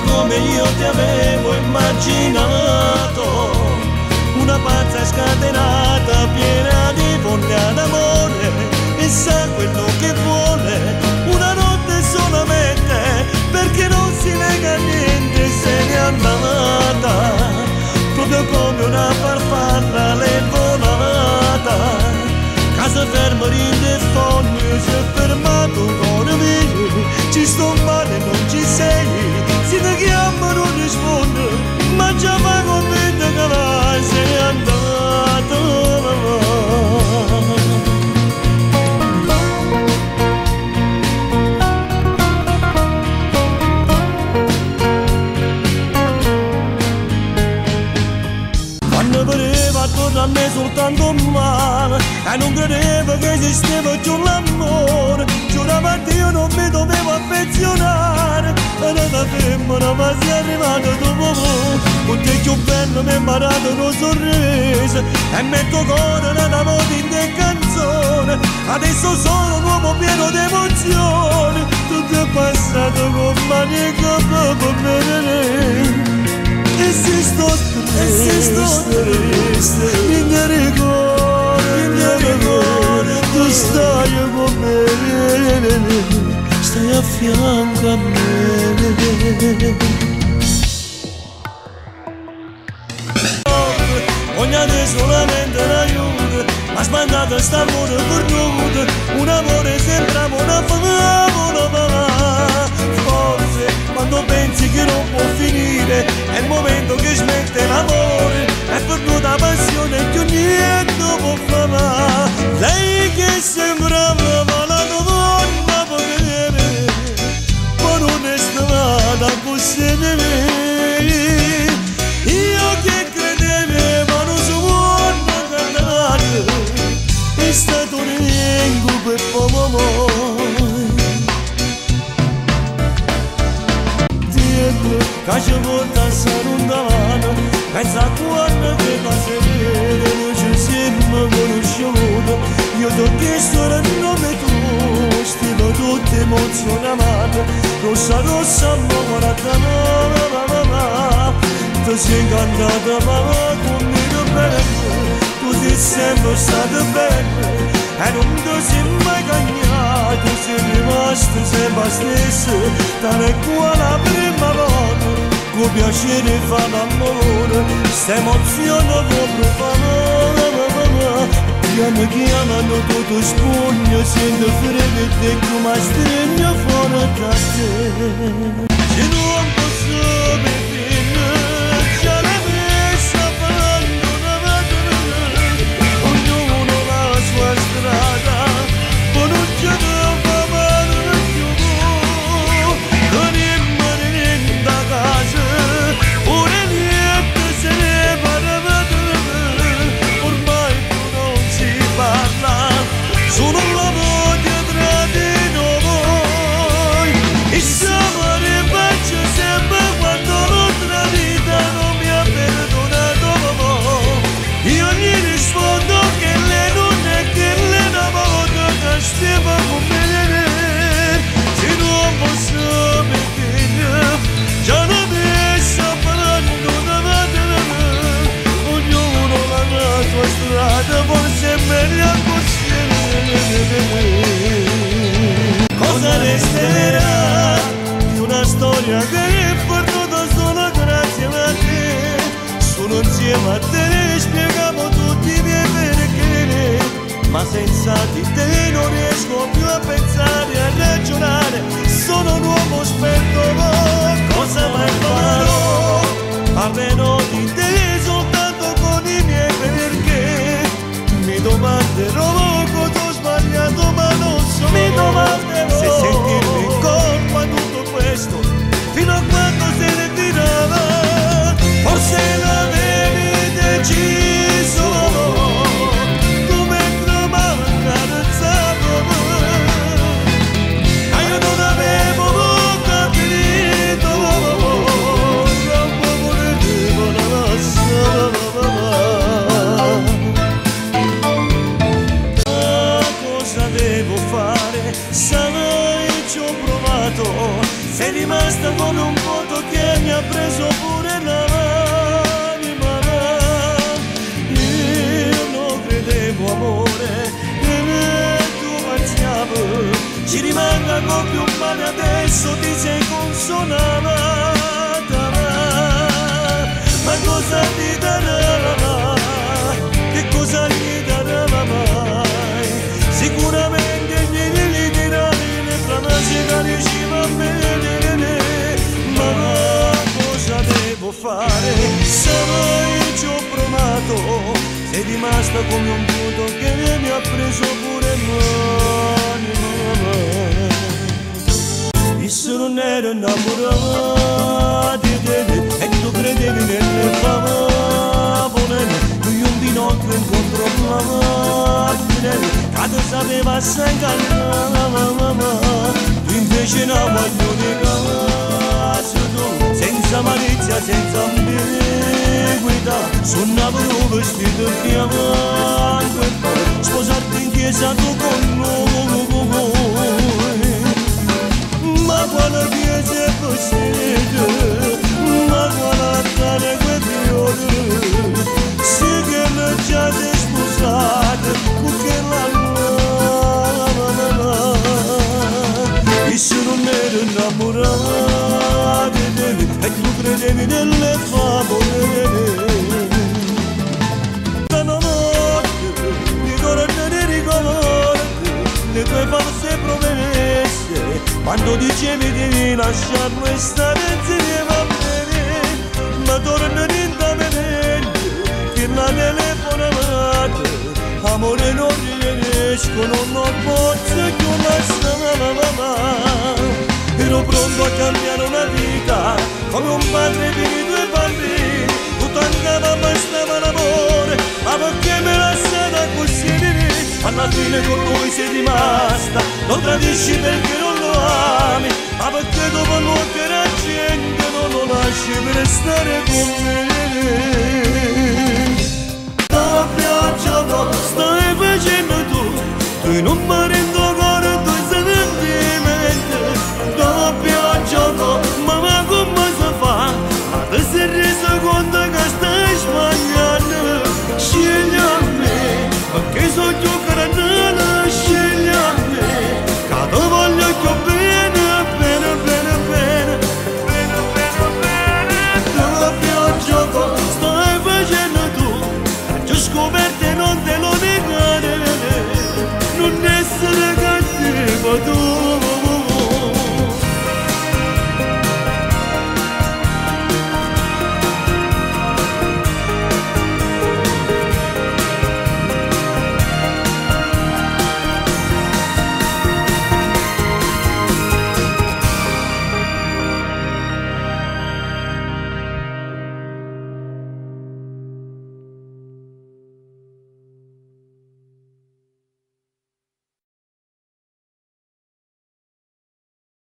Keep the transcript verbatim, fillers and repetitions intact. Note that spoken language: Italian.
come io ti avevo immaginato, una pazza scatenata piena di voglia d'amore, e sa quello che vuole, una notte solamente, perché non si lega a niente, se n'è andata, proprio come una farfalla l'è volata, casa ferma ride fogne, si è fermato un cuore mio, ci sto male non ci sei, si ti chiama non risponde, ma già mi convinto che vai, se n'è andato. Quando pareva attorno a me soltanto male, e non credevo che esisteva più l'amore, giuravo a Dio non mi dovevo affezionare, e la femmina ma si è arrivata dopo me, con te più bello mi ha imparato un sorriso, e metto cuore nella voce in te canzone, adesso sono un uomo pieno di emozioni, tutto è passato con mani e capo per me. E se sto triste, mi ne ricordo, mi ne ricordo, tu stai con me, stai a fianco a me. Voglio solamente l'aiuto, ma sbandata st'amore perduto, un amore sembrava una favola, forse quando pensi che non può finire, è il momento che smette l'amore, è perduta passione che niente può fare. Lei che sembrava la donna vedere, ma non è stata così di me. Io che credevo non si può cantare, è stato un incubo per poco. Che ci porta a lontano, pensa a quando che cose vere non ci siamo conosciuti. Io ti ho chiesto il nome tuo, stiamo tutti emozionati, rossa rossa morata, tu sei incantata ma conmigo bene, tu sei sempre stata bene, e non ti sei mai cagnato, sei rimasto sempre stesso, tale qua la prima volta. Con piacere fa l'amore, sta emozione proprio fa. Piano chiamano tutto spugno, sento freddo e come stringo fuori da te. Se non posso vivere, già la messa parlando una volta, ognuno la sua strada, con un giorno fa male più, con il mare da casa. Sono la voglia tra di noi, e siamo rifaccio sempre quando l'altra vita non mi ha perdonato. Io gli rispondo che lei non è che lei una volta che stiamo con me. Se non posso vedere, già non mi sta parlando davanti, ognuno la sua strada, forse è meglio così. Cosa resterà di una storia che è perduta solo grazie a te? Sono insieme a te, spiegavo tutti i miei perché, ma senza di te non riesco più a pensare, a ragionare, sono un uomo spento. Cosa mai farò? Almeno di te soltanto con i miei perché, mi domanderò. Ma non so, mi domanderò se sentirmi in colpa tutto questo, fino a quando se ne tirava, forse l'avevi deciso, come trovavo carezzavo, provato, sei rimasta come un vuoto che mi ha preso pure l'anima. Io non credevo amore, e tu pensavi, ci rimanga con più male adesso ti sei consolata. Ma cosa ti darà? Che cosa gli darà mai? Sicuramente gli dirà le frasi che diceva bene. Ma cosa devo fare? Sai, ci ho provato, sei rimasta come un vuoto che mi ha preso pure l'anima. Io non ero innamorato di te e tu credevi nelle favole. Lui un di notte incontro la macchina che ti sapeva assai calma. Tu invece no, voglio di caso tu, senza malizia, senza ambiguità, suonavo un vestito bianco e poi sposarti in chiesa tu con noi. Ma quale chiesa è possibile, ma quale altare quei fiori, sì che non già sei sposata, con che la la. Io non ero innamorato di te e tu credevi nelle favole. La notte ricordo di ricordi le tue false promesse, quando dicevi di lasciarmi stare insieme a me. Ma torno lentamente che la telefonata, amore non riesco, non ho forza che ho lasciato. Ero pronto a cambiare una vita come un padre per i due bambini. Tutto andava ma stava l'amore, ma perché me la stata così? Alla fine con lui sei rimasta, lo tradisci perché non lo ami, ma perché dopo l'occhio la gente non lo lasci per stare con me. La pioggia no, stai facendo tu, tu non mi rendo